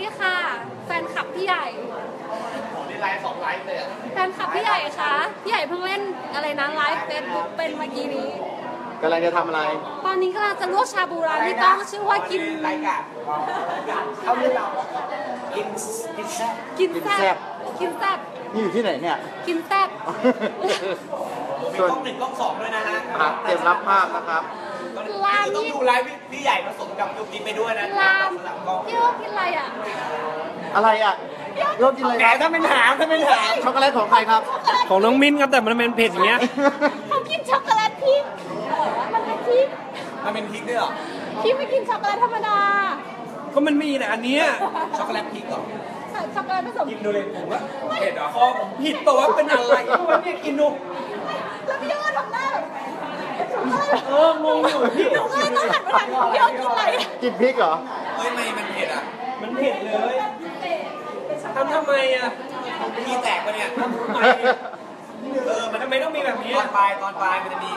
นี้ค่ะแฟนคลับพี่ใหญ่นี่ไลฟ์2 ไลฟ์เลยอ่ะแฟนคลับพี่ใหญ่คะพี่ใหญ่เพิ่งเล่นอะไรนะไลฟ์เฟซบุ๊กเป็นเมื่อกี้นี้กำลังจะทำอะไรตอนนี้กำลังจะลวกชาบูร้านที่ต้องชื่อว่ากินรายการเขาเรียกเรากินแซ่บกินแซ่บกินแซ่บนี่อยู่ที่ไหนเนี่ยกินแซ่บส่วนกล้อง1 กล้อง 2ด้วยนะฮะเตรียมรับภาพนะครับร้านต้องดูไลฟ์พี่ใหญ่ผสมกับยุคนี้ไปด้วยนะร้านพี่โอ๊กินอะไรอ่ะอะไรอ่ะโยกินอะไรถ้าเป็นหางช็อกโกแลตของใครครับของน้องมิ้นครับแต่มันเป็นเผ็ดอย่างเงี้ยเขากินช็อกโกแลตพริกมันเป็นพริกมันเป็นพริกด้วยเหรอพี่ไม่กินช็อกโกแลตธรรมดาก็มันมีแต่อันนี้ช็อกโกแลตพริกเหรอช็อกโกแลตผสมกินดูเลยผมว่าเผ็ดเหรอคอผมผิดตัวว่าเป็นอะไรวะเนี่ยกินดูแล้วพี่โอ๊ทำหน้าแบบงงอยู่พี่ต้องหันมาถามพี่โอ๊กินอะไรกินพริกเหรอเฮ้ยมันเผ็ดอ่ะมันเผ็ดเลยทำไมอ่ะพี่แตกปะเนี่ยมันทำไมต้องมีแบบนี้ตอนปลายมันจะมี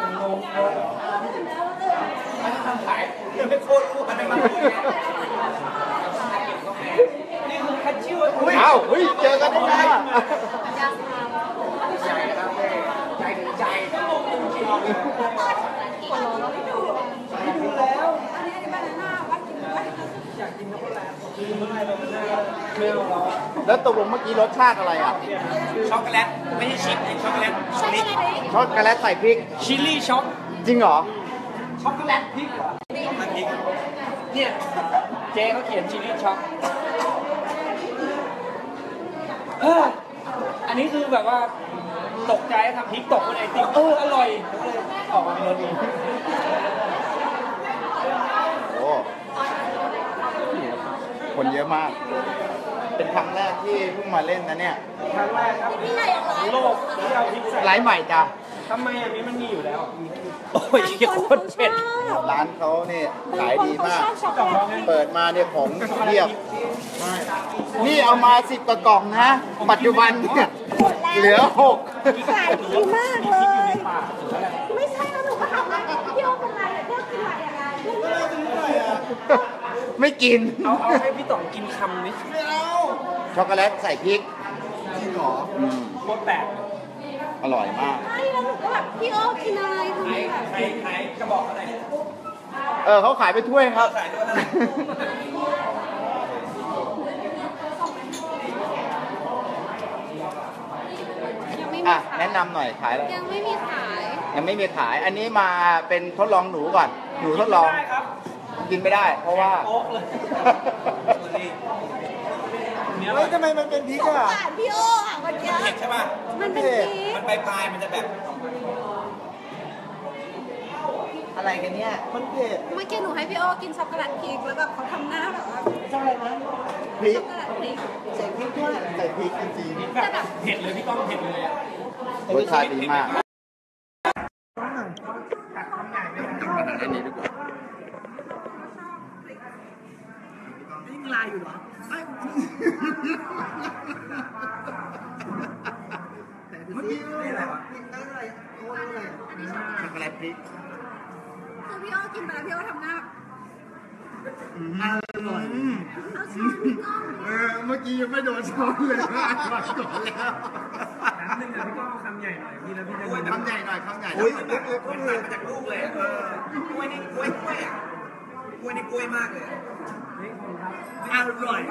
มันทำขายไม่โคตรรู้มันไม่มาพูดนี่คือคัดชื่อเอ้าเจอกันได้ไงใจแล้วอันนี้บานาน่าว่ากินด้วยอยากกินช็อกโกแลตกินไม่ได้บานาน่าไม่เอาแล้วแล้วตกลงเมื่อกี้รสชาติอะไรอ่ะช็อกโกแลตไม่ใช่ชิปช็อกโกแลตช็อกโกแลตใส่พริกชิลลี่ช็อกจริงเหรอช็อกโกแลตพริกเหรอเนี่ยเจ๊เขาเขียนชิลลี่ช็อกอันนี้คือแบบว่าตกใจทำพริกตกบนไอติมอร่อยออกมาเป็นรสนี้โอ้คนเยอะมากเป็นครั้งแรกที่เพิ่งมาเล่นนะเนี่ยครั้งแรกครับโลกที่เอาพริกใส่ไลฟ์ใหม่จ้ะทำไมอันนี้มันมีอยู่แล้วโอ้ยโคตรเผ็ดร้านเขาเนี่ยขายดีมากเปิดมาเนี่ยของเรียบนี่เอามา10 กว่ากล่องนะปัจจุบันเนี่ยเหลือ6 ขายดีมากเลยไม่ใช่แล้วหนูก็ถามว่าพี่โอ๊เป็นไรเลือกกินอะไรไม่กินเอาให้พี่ต่องกินคำนิดไม่เอาช็อกโกแลตใส่พริกจริงเหรอโคตรแปลกอร่อยมากใช่แล้วหนูก็แบบพี่โอ๊กินอะไรทำไมแบบใครกระบอกอะไรเขาขายไปถ้วยครับแนะนำหน่อยขายอะไรยังไม่มีขายอันนี้มาเป็นทดลองหนูก่อนหนูทดลองกินไม่ได้เพราะว่าเฮ้ยทำไมมันเป็นพริกอ่ะพี่โอ๊อ่ะวันนี้เผ็ดใช่ป่ะมันเป็นพริกมันปลายมันจะแบบอะไรกันเนี่ยมันเผ็ดเมื่อกี้หนูให้พี่โอ๊กินช็อกโกแลตพริกแล้วแบบเขาทำหน้าแบบว่าใช่ไหมพริกใส่พริกด้วยใส่พริกจริงๆแบบเผ็ดเลยพี่ก้องเผ็ดเลยอ่ะรสชาติดีมากนี่ลายอยู่เหรอเมื่อกี้อะไรวะช็อกโกแลตพริกคือพี่โอ๊กินไปแล้วพี่โอ๊ทำหน้าอร่อยเมื่อกี้ยังไม่โดนช้อนเลยมาก่อนแล้วน้ำหนึ่งพี่ก้องคำใหญ่หน่อยพี่แล้วพี่จะคำใหญ่หน่อยอุ้ยมันตัดมาจากลูกเลยกล้วยนี่กล้วยอ่ะกล้วยนี่กล้วยมากเลยอร่อย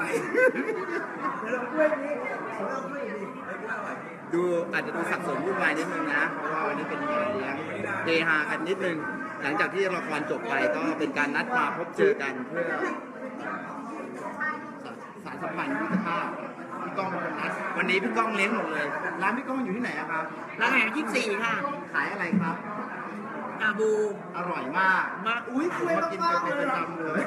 ดูอาจจะดูสับสนวุ่นวายนิดนึงนะเพราะว่าวันนี้เป็นงานเลี้ยงเฮฮากันนิดนึงหลังจากที่ละครจบไปก็เป็นการนัดมาพบเจอกันเพื่อสารสัมพันธ์มิตรภาพพี่ก้องเป็นคนนัดวันนี้พี่ก้องเลี้ยงหมดเลยร้านพี่ก้องอยู่ที่ไหนครับร้านแห่ง24ค่ะขายอะไรครับชาบูอร่อยมากอุ้ยคุยมากินกันเป็นประจำเลย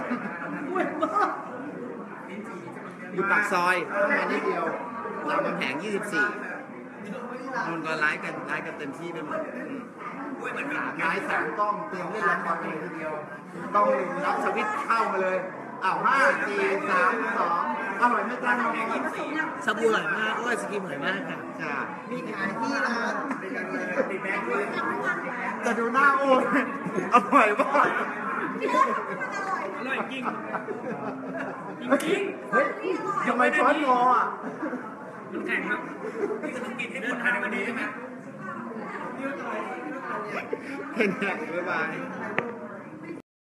อยู่ปากซอยมานิดเดียวรามคำแหง24นนก็ไลฟ์กันเต็มที่ไปหมดไม้3 กล้องเตรียมเล่นละครเลยทีเดียวต้องรับสวิตช์เข้ามาเลย5 4 3 2อร่อยไม่จ้าสบู่อร่อยมากไอศกรีมอร่อยมากค่ะมีขายที่ร้านจะดูหน้าโอ้อร่อยมากอร่อยจริงจริงเฮ้ยทำไมช้อนงออ่ะมันแข็งครับนี่ก็ต้องกินให้หมดภายในวันนี้ใช่ไหมเป็นไงบ๊ายบาย